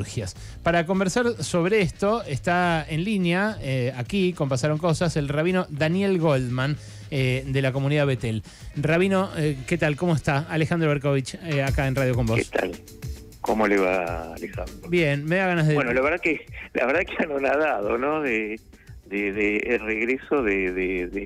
liturgias. Para conversar sobre esto está en línea, aquí con Pasaron Cosas, el rabino Daniel Goldman, de la comunidad Betel. Rabino, ¿qué tal? ¿Cómo está? Alejandro Berkovich, acá en Radio con vos. ¿Qué tal? ¿Cómo le va, Alejandro? Bien, me da ganas de... Bueno, la verdad que anonadado, ¿no? De el regreso de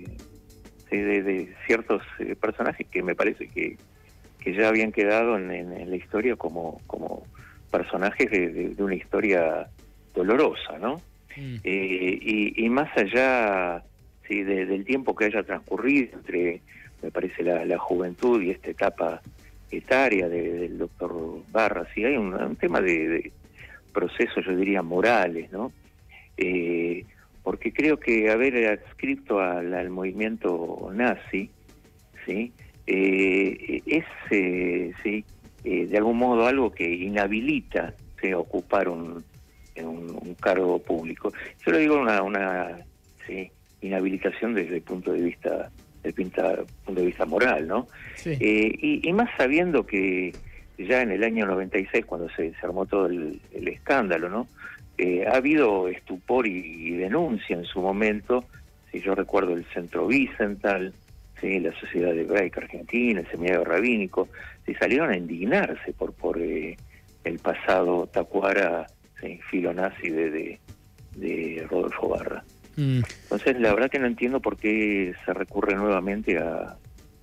ciertos personajes que me parece que ya habían quedado en la historia como personajes de una historia dolorosa, ¿no? Y más allá, sí, del tiempo que haya transcurrido entre, me parece, la juventud y esta etapa etaria del doctor Barra, sí, hay un tema de procesos, yo diría, morales, ¿no? Porque creo que haber adscrito al movimiento nazi, ¿sí? Es de algún modo algo que inhabilita, ¿sí?, ocupar un cargo público. Yo le digo una ¿sí?, inhabilitación desde el punto de vista moral, ¿no? Sí. Y más sabiendo que ya en el año 96, cuando se armó todo el escándalo, ¿no? Ha habido estupor y denuncia en su momento. Si yo recuerdo el Centro Wiesenthal, ¿sí?, la Sociedad Hebraica Argentina, el Seminario Rabínico, se salieron a indignarse por el pasado tacuara, ¿sí?, filonazi de Rodolfo Barra. Entonces, la verdad que no entiendo por qué se recurre nuevamente a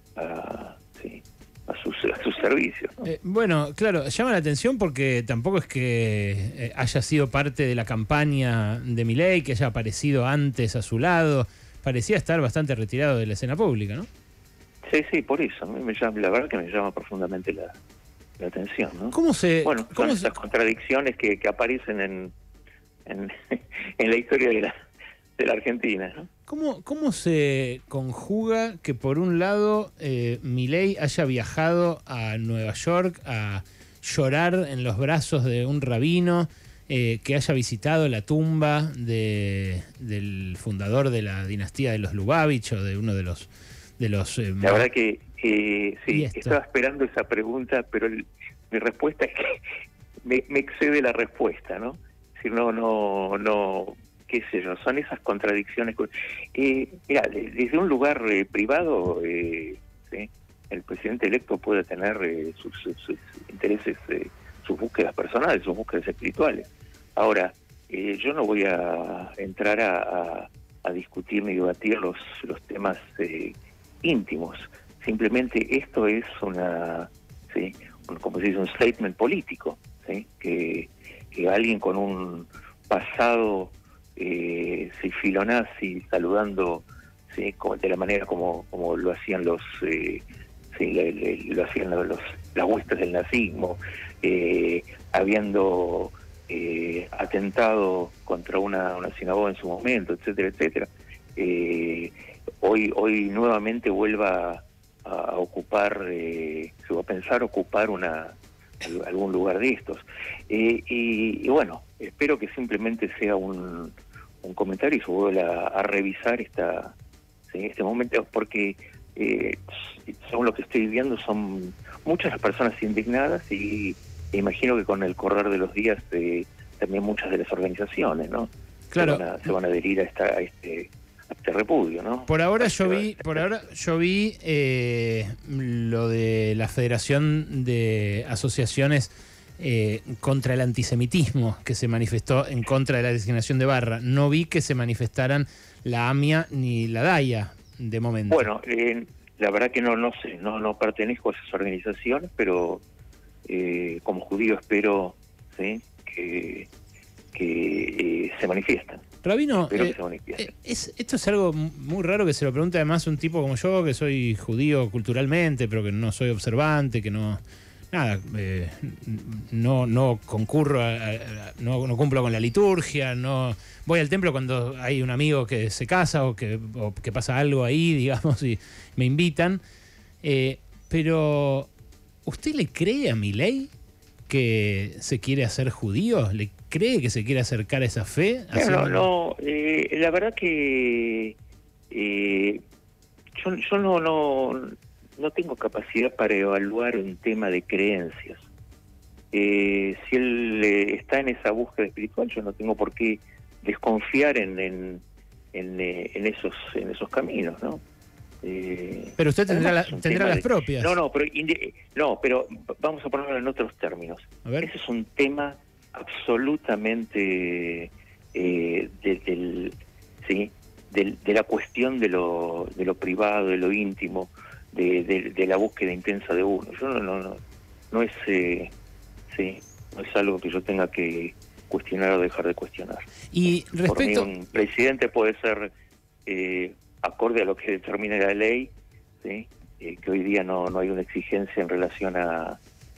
sus servicios, ¿no? Bueno, claro, llama la atención porque tampoco es que haya sido parte de la campaña de Milei, que haya aparecido antes a su lado. Parecía estar bastante retirado de la escena pública, ¿no? Sí, por eso. A mí la verdad que me llama profundamente la atención, ¿no? Bueno, son esas contradicciones que aparecen en la historia de la Argentina, ¿no? ¿Cómo se conjuga que por un lado Milei haya viajado a Nueva York a llorar en los brazos de un rabino, que haya visitado la tumba del fundador de la dinastía de los Lubavitch, o de uno de los la verdad que sí, estaba esperando esa pregunta, pero mi respuesta es que me excede la respuesta, ¿no? Es decir, no, qué sé yo, son esas contradicciones. Mira, desde un lugar privado, ¿sí?, el presidente electo puede tener sus intereses, sus búsquedas personales, sus búsquedas espirituales. Ahora, yo no voy a entrar a discutir ni debatir los temas íntimos. Simplemente esto es ¿sí?, como se dice, un statement político, ¿sí?, que alguien con un pasado filonazi, saludando, ¿sí?, de la manera como lo hacían lo hacían las huestes del nazismo, habiendo atentado contra una sinagoga en su momento, etcétera, etcétera. Hoy nuevamente vuelva a ocupar, se va a pensar ocupar algún lugar de estos. Y bueno, espero que simplemente sea un comentario y se vuelva a revisar este momento, porque según lo que estoy viendo son muchas las personas indignadas y imagino que con el correr de los días también muchas de las organizaciones, ¿no? Claro. Se van a adherir a este repudio, ¿no? Por ahora yo vi lo de la Federación de Asociaciones contra el Antisemitismo, que se manifestó en contra de la designación de Barra. No vi que se manifestaran la AMIA ni la DAIA, de momento. Bueno, la verdad que no sé, no pertenezco a esas organizaciones, pero como judío espero, ¿sí?, que se manifiestan. Rabino, esto es algo muy raro que se lo pregunte además un tipo como yo, que soy judío culturalmente, pero que no soy observante, que no concurro, no cumplo con la liturgia, no voy al templo cuando hay un amigo que se casa o que pasa algo ahí, digamos, y me invitan. Pero, ¿usted le cree a Milei que se quiere hacer judío? ¿Le cree que se quiere acercar a esa fe? La verdad que yo no tengo capacidad para evaluar un tema de creencias, si él está en esa búsqueda espiritual, yo no tengo por qué desconfiar en esos caminos, ¿no? Pero usted tendrá las propias. Pero vamos a ponerlo en otros términos. A ver. Ese es un tema absolutamente de la cuestión de lo privado, de lo íntimo, de la búsqueda intensa de uno. Yo no es algo que yo tenga que cuestionar o dejar de cuestionar. Y respecto, por mí un presidente puede ser acorde a lo que determina la ley, ¿sí? Que hoy día no hay una exigencia en relación a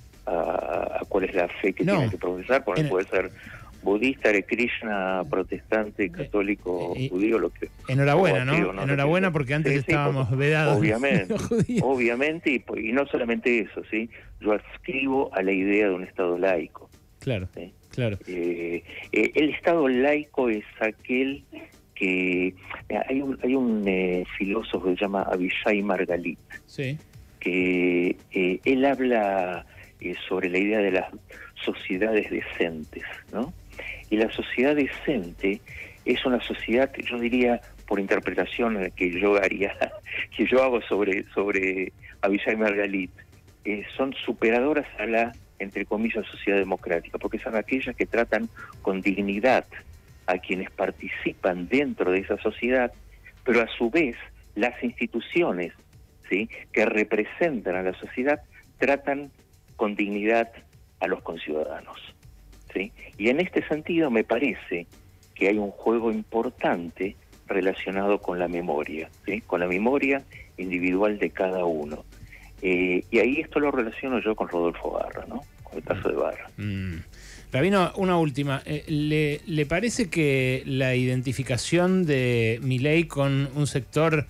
cuál es la fe que tiene que profesar, porque puede ser budista, Hare Krishna, protestante, católico, judío, lo que... Enhorabuena, ¿no? Enhorabuena, porque antes estábamos vedados. Obviamente, y no solamente eso, ¿sí? Yo adscribo a la idea de un Estado laico. Claro, ¿sí? Claro. El Estado laico es aquel que... Hay un filósofo que se llama Avishai Margalit, sí, que él habla sobre la idea de las sociedades decentes, ¿no? Y la sociedad decente es una sociedad, yo diría, por interpretación que yo hago sobre Avishai Margalit, son superadoras a la, entre comillas, sociedad democrática, porque son aquellas que tratan con dignidad a quienes participan dentro de esa sociedad, pero a su vez las instituciones, ¿sí?, que representan a la sociedad tratan con dignidad a los conciudadanos, ¿sí? Y en este sentido me parece que hay un juego importante relacionado con la memoria, ¿sí?, con la memoria individual de cada uno. Y ahí esto lo relaciono yo con Rodolfo Barra, ¿no? Con el caso de Barra. Rabino, una última. ¿Le parece que la identificación de Milei con un sector...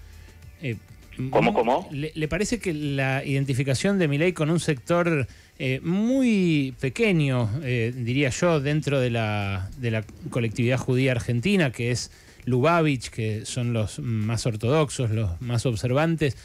¿Cómo? ¿Le parece que la identificación de Milei con un sector muy pequeño, diría yo, dentro de la colectividad judía argentina, que es Lubavitch, que son los más ortodoxos, los más observantes,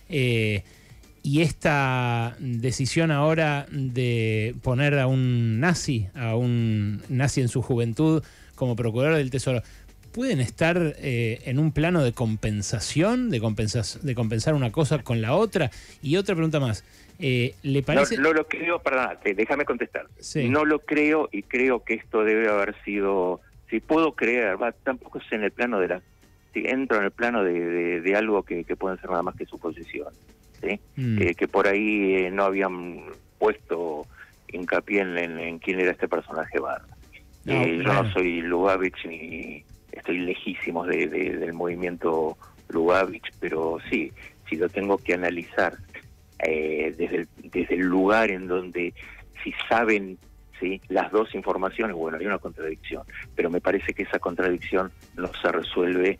y esta decisión ahora de poner a un nazi en su juventud como procurador del Tesoro, ¿pueden estar en un plano de compensación, de compensar una cosa con la otra? Y otra pregunta más, ¿le parece...? No lo creo, perdón, déjame contestar. Sí. No lo creo, y creo que esto debe haber sido, si puedo creer, tampoco es en el plano de entro en el plano de algo que pueden ser nada más que suposición, ¿sí? Que por ahí no habían puesto hincapié en quién era este personaje Barra. Yo no soy Lubavitch ni estoy lejísimos del movimiento Lubavitch, pero sí, si lo tengo que analizar desde el lugar en donde si saben, ¿sí?, las dos informaciones, bueno, hay una contradicción, pero me parece que esa contradicción no se resuelve,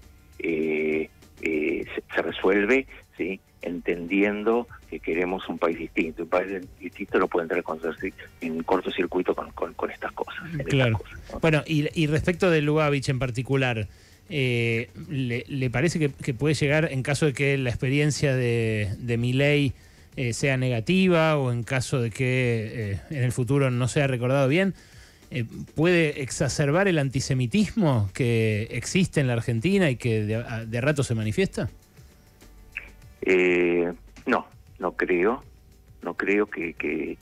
se resuelve, ¿sí?, entendiendo que queremos un país distinto. Un país distinto no puede entrar en cortocircuito con estas cosas. Claro. Estas cosas, ¿no? Bueno, y respecto de Lubavitch en particular, ¿le parece que puede llegar, en caso de que la experiencia de Milei sea negativa, o en caso de que en el futuro no sea recordado bien, puede exacerbar el antisemitismo que existe en la Argentina y que de rato se manifiesta? No creo que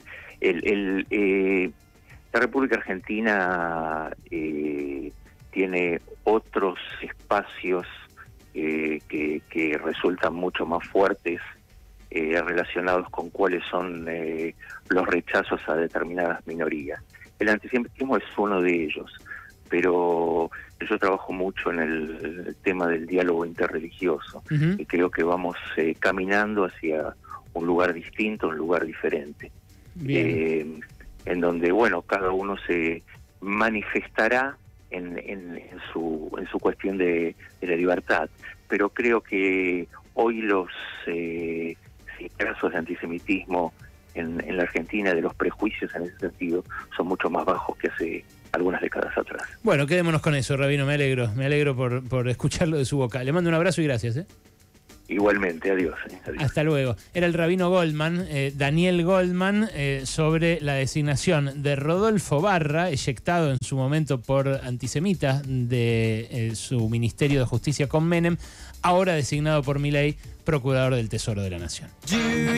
la República Argentina tiene otros espacios que resultan mucho más fuertes relacionados con cuáles son los rechazos a determinadas minorías. El antisemitismo es uno de ellos, pero yo trabajo mucho en el tema del diálogo interreligioso, y creo que vamos caminando hacia un lugar distinto, un lugar diferente, en donde, bueno, cada uno se manifestará en su cuestión de la libertad, pero creo que hoy los casos de antisemitismo en la Argentina, de los prejuicios en ese sentido, son mucho más bajos que hace algunas décadas atrás. Bueno, quedémonos con eso, Rabino, me alegro por escucharlo de su boca. Le mando un abrazo y gracias. Igualmente, adiós. Adiós. Hasta luego. Era el rabino Goldman, Daniel Goldman, sobre la designación de Rodolfo Barra, eyectado en su momento por antisemita de su Ministerio de Justicia con Menem, ahora designado por Milei Procurador del Tesoro de la Nación.